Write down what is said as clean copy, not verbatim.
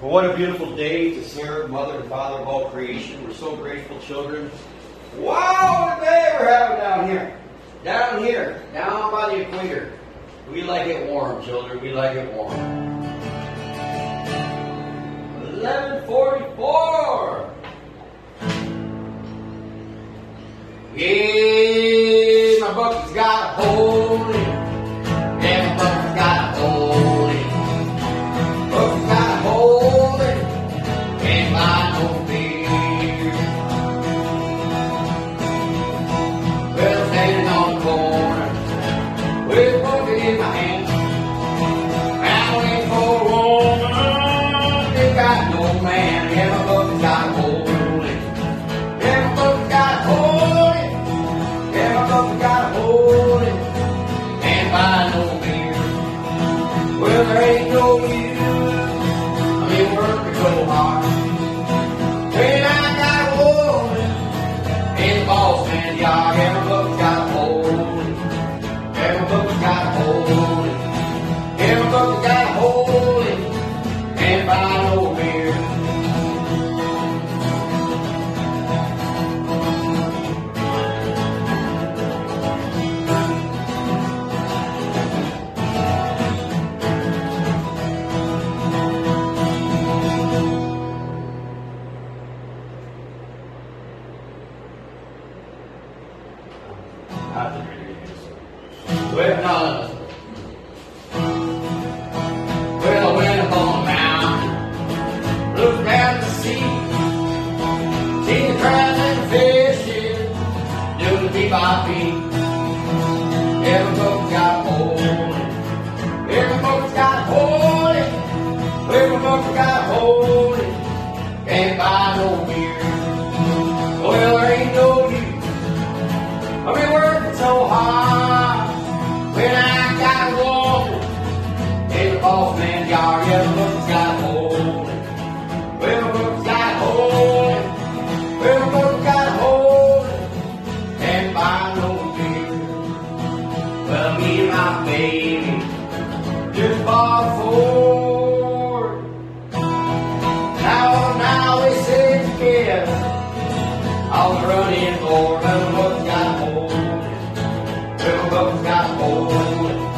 Well, what a beautiful day to serve Mother and Father of all creation. We're so grateful, children. Wow, what a day we're having down here. Down here, down by the equator. We like it warm, children. We like it warm. 11:44. Yeah, my bucket's got a hole in it. Yeah, my bucket's got a hole in it. Bucket's got a hole in it. Can't buy no beer. Well, standing on the corner with a bucket in my hand, I'm waiting for a woman. Ain't got no man. Yeah, my bucket's got a hole in it. Yeah, my bucket's got a hole in it. Yeah, my bucket's got a hole in it. Can't buy no beer. Well, there ain't no use. I mean, working so hard. When I got a woman in the boss man's yard, yeah, my bucket's got a hole in it. Yeah, my bucket's got a hole in it. Yeah, my bucket's got a hole in it. Can't buy no beer. Well, no. Well, I went up on the mountain, looked down the sea, seen the crowds and the fishes doing the bebop-beat. Every boat's got a hole in it. Every boat's got a hole in it. Every boat's got a hole in it. Can't buy no beer. Well, there ain't no use. I've been working so hard. When I got a woman in the boss man's yard, yeah, the book's got a hole in it. Well, the book's got a hole in it. Well, the book's got a hole in it. Can't buy no beer. Well, me and my baby just bought Ford. Now we sit together. I was running for. Well, the book's got a hole in it. Well, the book's got a hole in it.